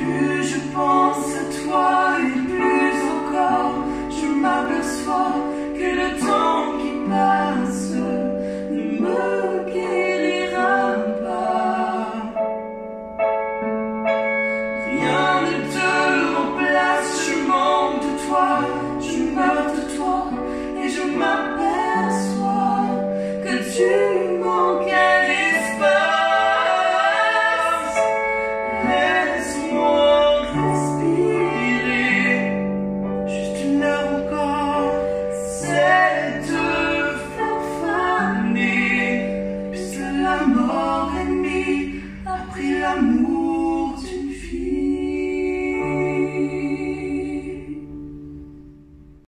Plus je pense à toi et plus encore je m'aperçois